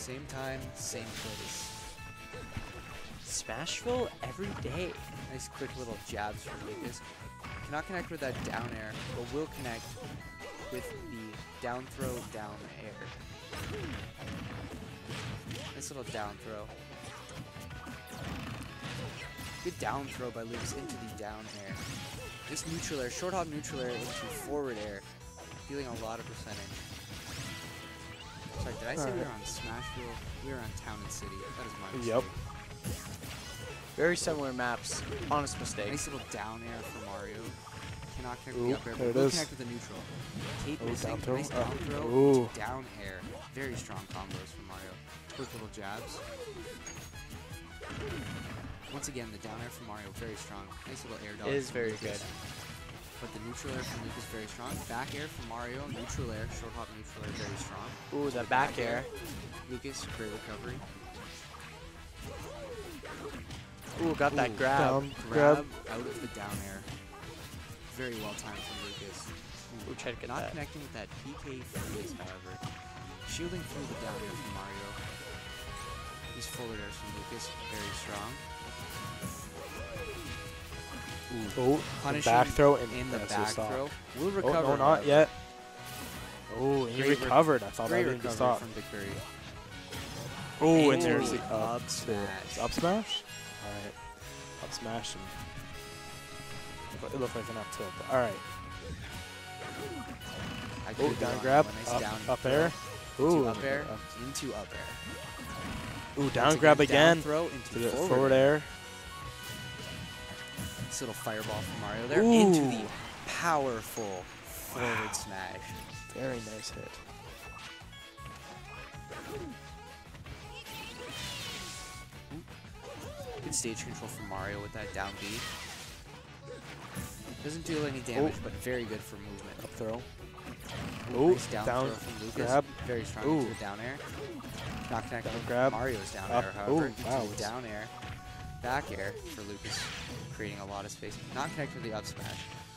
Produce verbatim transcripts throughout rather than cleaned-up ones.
Same time, same place. Smashville every day. Nice quick little jabs from Lucas. Cannot connect with that down air, but will connect with the down throw, down air. Nice little down throw. Good down throw by Lucas into the down air. This neutral air, short hop neutral air into forward air, dealing a lot of percentage. Sorry, did I say All we right. were on Smashville? We were on Town and City. That is my Yep. mistake. Very similar maps. Honest mistake. Nice little down air for Mario. Cannot connect Ooh, with the up air, there but it will is. connect with the neutral. Kate Oh, missing, down throw. nice Uh, down throw ooh. into down air. Very strong combos from Mario. Quick little jabs. Once again, the down air from Mario, very strong. Nice little air dodge. It is from very Lucas. good. But the neutral air from Lucas, very strong. Back air from Mario, neutral air, short hop neutral air, very strong. Ooh, that back air. Lucas, great recovery. Ooh, got that Ooh, grab. Down, Grab, grab. out of the down air. Very well timed from Lucas. Ooh, try to get Not that. connecting with that P K freeze, however. Shielding through the down air from Mario. These forward airs from Lucas, very strong. Oh, the Punishing back throw and in the that's back a stop. throw. Will Oh, recover. no, not however. yet. Oh, he Great re- recovered. I thought Great that didn't recovery stop. from Big Curry. Oh, and Into there's the the up, up smash. Up smash? Alright. Up smash. And it looked like an up tilt. All right. I Oh, could be down wrong. grab. Nice Up, down up throw. air. Into Ooh. up air. up- Into up air. Ooh, Once down grab down again. throw into To the the forward, forward air. air. This little fireball from Mario there. Ooh. Into the powerful forward smash. Very nice hit. Good stage control from Mario with that down B. Doesn't do any damage, Oh. but very good for movement. Up throw. Ooh, Ooh, nice down, down throw from Lucas. grab. Very strong Ooh. into the down air. Not connected Down with grab. Mario's down Up. air, however. Ooh, Into wow, the it's- down air. Back air for Lucas, creating a lot of space. Not connected with the up smash.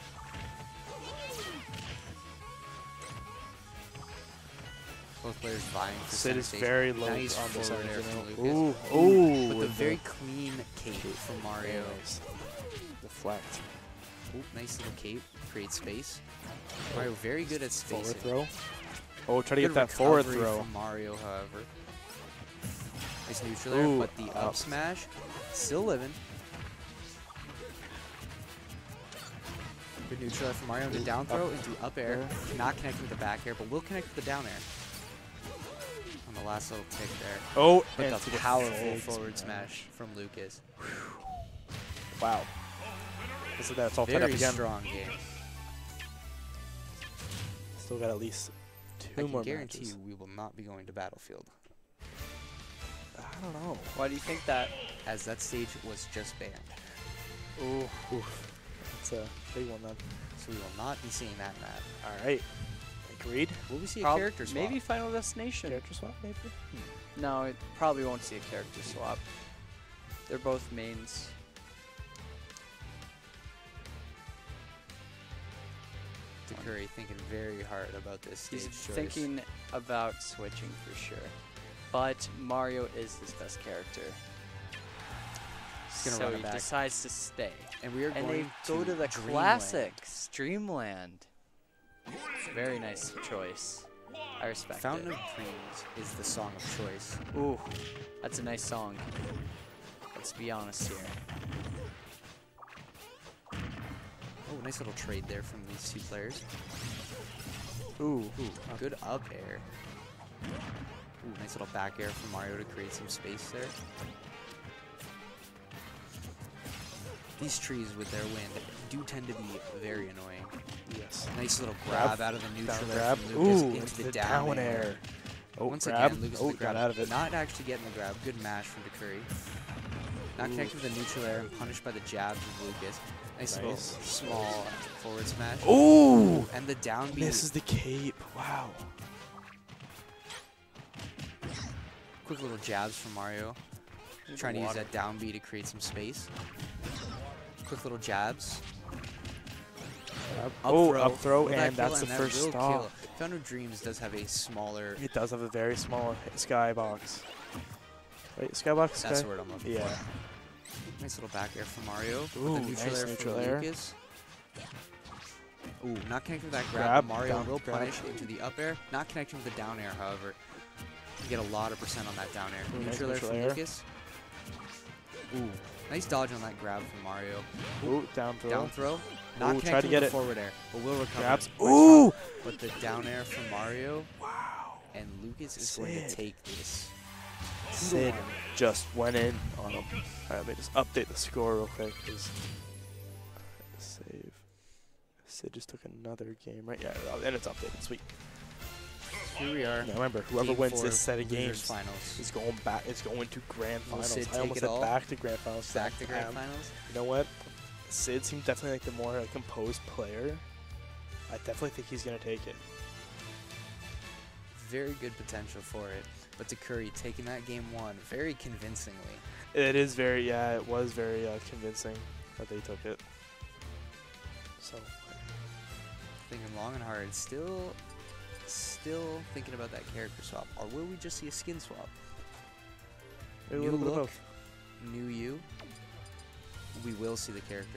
Both players vying for Sid center is stage. very low Nice on this forward air original. from Lucas. Ooh, ooh. With the with very clean cape from Mario. Nice. Deflect. Ooh, nice little cape. Create space. Mario very good at Forward spacing. throw. Oh, try to Good get that forward recovery throw. from Mario, however. Nice neutral air, Ooh, but the up up. smash still living. Good neutral air from Mario into down throw, Up into up air. air. Not connecting with the back air, but will connect with the down air. On the last little tick there. Oh, But and the to the powerful fake forward smash from Lucas. Wow. This is that. It's all tied up Very again. strong game. Still got at least two I can more guarantee matches. you we will not be going to Battlefield, I don't know. Why do you think that? as that stage was just banned. Ooh, ooh. That's a big one then. So we will not be seeing that map. All right. Agreed. Will we see a Prob- character swap? Maybe Final Destination. Character swap, maybe? No, it probably won't see a character swap. They're both mains. Curry thinking very hard about this stage He's choice. thinking about switching for sure. But Mario is his best character. He's gonna so run it he back. decides to stay. and we are And going they go to the Dreamland. classics, Dreamland. Very nice choice. I respect Fountain it. of Dreams is the song of choice. Ooh, that's a nice song. Let's be honest here. Oh, nice little trade there from these two players. Ooh. Ooh, good up air. Ooh, nice little back air from Mario to create some space there. These trees with their wind do tend to be very annoying. Yes. Nice little Grab. grab, out of the neutral Down there grab. from Lucas Ooh, into into the, the down, down air. air. Oh, Once grab. again, Lucas Oh, with the grab. got out of it. Not actually getting the grab. Good mash from DeCurry. Not Ooh. connected with the neutral air and punished by the jabs of Lucas. Nice, little Nice. small forward smash. Ooh! And the down B. Misses the cape. Wow. Quick little jabs from Mario. Trying to use that down B to create some space. Quick little jabs. Grab. Up Oh, throw. up throw, Will that and kill? that's the that first will stop. kill. Fountain of Dreams does have a smaller. It does have a very small skybox. Wait, skybox? That's Sky? the word I'm looking Yeah. for. Nice little back air from Mario. Ooh, with the neutral nice air neutral from air. Lucas. Ooh, not connecting with that grab. Grab, but Mario down, will grab. punish into the up air. Not connecting with the down air, however. You get a lot of percent on that down air. Ooh, nice neutral air neutral from air. Lucas. Ooh, nice dodge on that grab from Mario. Ooh, down throw. Down throw. Not Ooh, connecting try to get with the it. forward air, but will recover. Grabs. Nice Ooh! shot. But the down air from Mario. Wow. And Lucas is going to Sid. take this. Sid just went in on him. Alright, let me just update the score real quick. 'Cause save. Sid just took another game, right? Yeah, and it's updated. Sweet. Here we are. Now remember, whoever Game wins four, this set of losers games finals. is going back. Is going to grand Will finals. Sid I take almost it said all? back to grand finals. Back to grand Um, finals. You know what? Sid seems definitely like the more like, composed player. I definitely think he's gonna take it. Very good potential for it. But to Curry taking that game one very convincingly. It is very, yeah, it was very uh, convincing that they took it. So, Thinking long and hard. Still, still thinking about that character swap. Or will we just see a skin swap? maybe a New little bit of look, both. new you. We will see the character.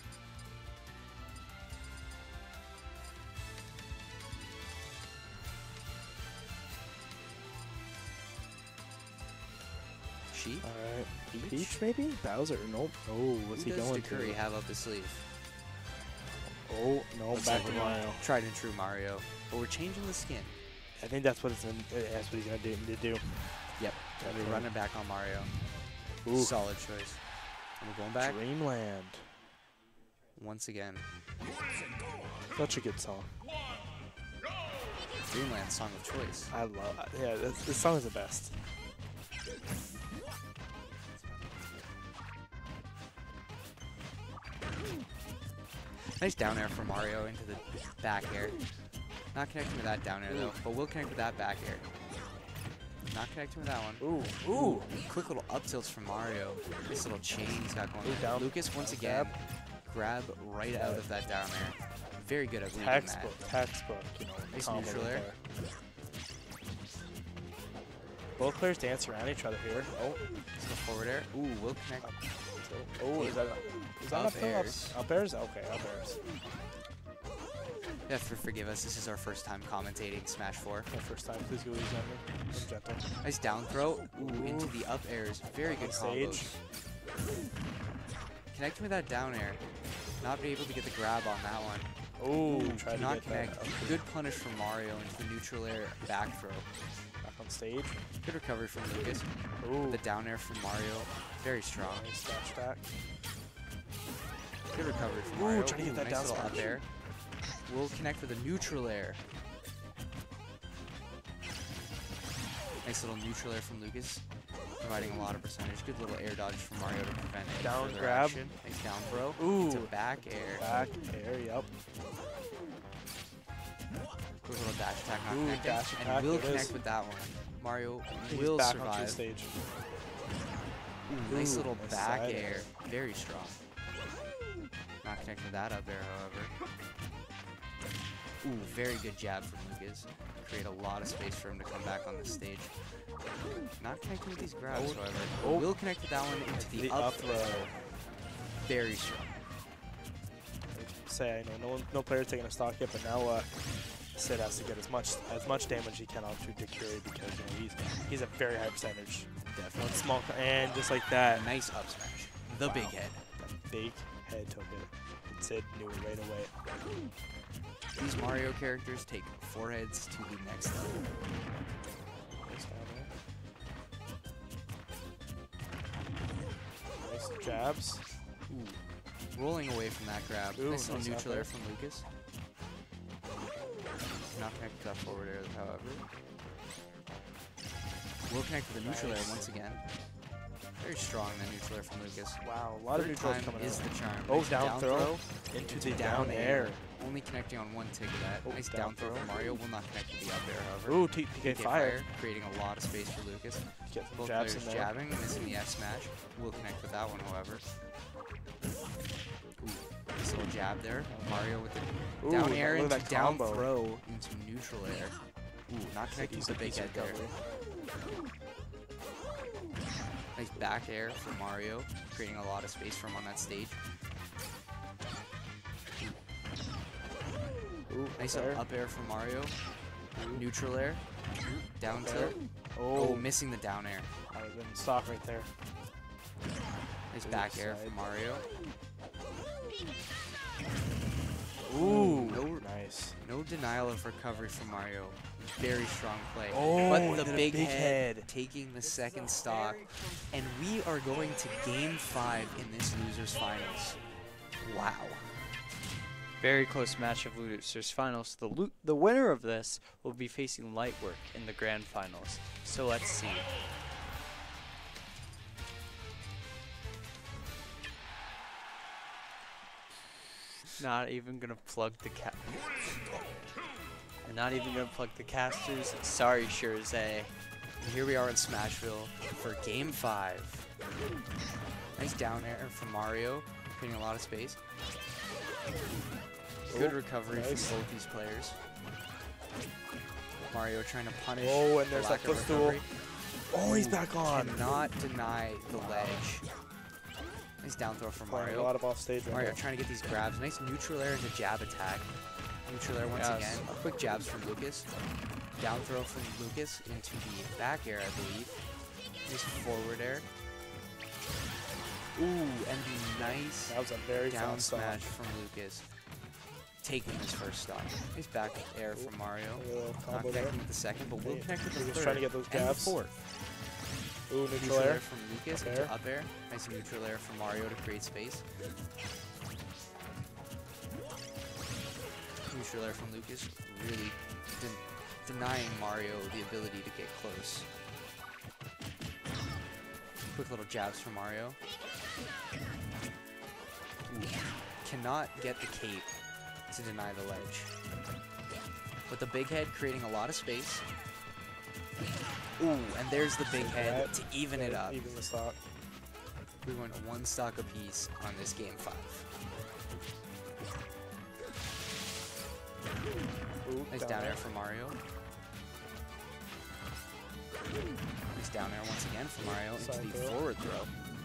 She? Alright. Peach? Peach, maybe? Bowser? Nope. Oh, what's Who he does going Curry to? have up his sleeve? Oh, no, Let's back see to if we're Mario. Tried and true Mario. But we're changing the skin. I think that's what it's in, uh, that's what he's gonna do. To do. Yep. I We're mean, running back on Mario. Ooh. Solid choice. And we're going back Dreamland. once again. Such a good song. Dreamland song of choice. I love. Yeah, this, this song is the best. Nice down air from Mario into the back air. Not connecting with that down air though, but we'll connect with that back air. Not connecting with that one. Ooh, ooh. Quick little up tilts from Mario. Nice little chain he's got going. Ooh, there. down. Lucas once Down again, grab. grab right out of that down air. Very good at reading Textbook, that. textbook. You know, Nice combo neutral right air. there. Both players dance around each other here. Oh, Let's go forward air. Ooh, we'll connect. up. So, oh, is that is that Up up there? Up- airs. Up airs? Okay, up airs. You have to forgive us. This is our first time commentating Smash four. My first time. Please go easy on me. I'm gentle. Nice down throw. Ooh, into the up airs. Very good On stage. combos. Connecting with that down air. Not be able to get the grab on that one. Oh, Ooh, try to cannot get connect. that up. Good punish from Mario into the neutral air back throw. Back on stage. Good recovery from Lucas. Ooh, The down air from Mario. Very strong. nice dash attack. Good recovery from Ooh, Mario. trying to get that nice down little up smash. air. We'll connect with a neutral air. Nice little neutral air from Lucas. Providing a lot of percentage. Good little air dodge from Mario to prevent any Down further grab. action. Nice down throw. Ooh. Into back air. Back air, yep. Good little dash attack not Ooh, connecting. dash and attack, we'll it is. connect with that one. Mario He's will back onto the survive. stage. Ooh, nice Ooh, little nice back side air. air. Very strong. Not connecting with that up air, however. Ooh, very good jab from Lucas. Create a lot of space for him to come back on the stage. Not connecting with these grabs, Oh. however. Oh. Will connect with that one into the, The up up throw. throw. Very strong. Say I know no one, no player's taking a stock yet, but now uh, Sid has to get as much as much damage he can onto Dick Curry because you know he's he's a very high percentage. Definitely. One small co- and just like that, Nice up smash. The Wow. big head. that big head took it. And Sid knew it right away. These Mario characters take foreheads to the next level. Nice down there. Nice jabs. Ooh. Rolling away from that grab. Ooh, nice little nice neutral up air air. from Lucas. Not connect to that forward air, however. We'll connect with the neutral air Nice. once again. Very strong, that neutral air from Lucas. Wow, a lot of Third neutrals time coming is out. the charm. Oh, Nice down throw into into the down air. Only connecting on one tick of that. Oh, nice down down throw throw. from Mario. Will not connect with the up air, however. Ooh, T P K P K fire. creating a lot of space for Lucas. Get some Both jabs players in there. jabbing, missing the F smash. Will connect with that one, however. Ooh, Nice little jab there. Mario with the Ooh, down air look into at that down combo. throw into neutral air. Ooh, not connecting with the big head there. Nice back air for Mario, creating a lot of space for him on that stage. Ooh, Nice there. up air for Mario. Neutral air. Down There. tilt. Oh, Oh, missing the down air. I would have been stock right there. Nice Ooh, back air side. for Mario. Ooh, no, nice. no denial of recovery from Mario. Very strong play. Oh, but and the then a big, big head, head. taking the second stock. And we are going to game five in this losers finals. Wow. Very close match of losers finals. The lo the winner of this will be facing Lightwork in the grand finals. So let's see. Not even gonna plug the cat. Not even gonna plug the casters. Sorry, Shirzay. And here we are in Smashville for game five. Nice down air from Mario, creating a lot of space. Good Oh, recovery nice. from both these players. Mario trying to punish. Oh, and the there's lack that of footstool. recovery. Oh, he's Ooh, back on. Cannot deny the ledge. Nice down throw from Playing Mario. a lot of off stage right Mario now. trying to get these grabs. Nice neutral air into jab attack. Neutral air once Yes. again. Quick jabs from Lucas. Down throw from Lucas into the back air, I believe. Nice forward air. Ooh, and the nice That was a very down fast stop. smash from Lucas. Taking his first stop. Nice back air from Mario. A little Not combo there. connecting with the second, but will Hey, connect with the Lucas third. trying to get those and the jabs. fourth. Ooh, neutral Neutral air air. from Lucas Up into air. up air. Nice neutral air from Mario to create space. Neutral air from Lucas, really den denying Mario the ability to get close. Quick little jabs from Mario. Ooh. Cannot get the cape to deny the ledge. With the big head creating a lot of space. Ooh, and there's the big head to even it up. Even the stock. We went one stock apiece on this game five. Ooh, Nice down air from Mario. Nice down air once again from Mario into Side the throw. forward throw.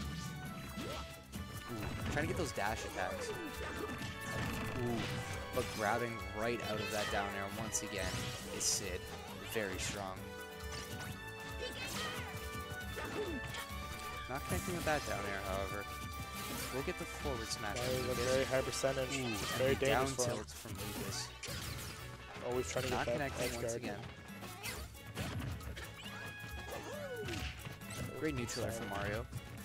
Ooh, trying to get those dash attacks. Ooh, but grabbing right out of that down air once again is Sid. Very strong. Not connecting with that down air, however. We'll get the forward smash. That from was a Lucas. very high percentage. Ooh, It's and very the down dangerous for him. tilt from Lucas. Always trying to get Not that connecting edge once guard. again. Great neutral air from Mario.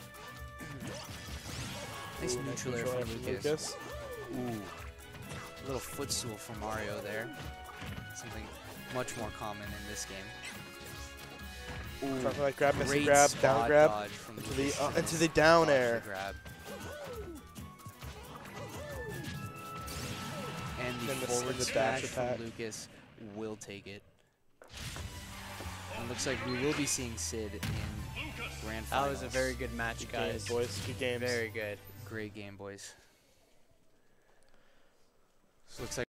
Nice Ooh, neutral air from Lucas. Lucas. Ooh. A little footstool from Mario there. Something much more common in this game. Ooh. Trying to like grab, missing Great grab, down spot grab. dodge from Into the, Lucas uh, to into miss- the down dodge the air. grab. And the Then the- forward and the smash dash from attack. Lucas will take it. And looks like we will be seeing Sid in grand finals. That was a very good match, Good games, guys. boys. Good games. Very good. Great game, boys. Looks like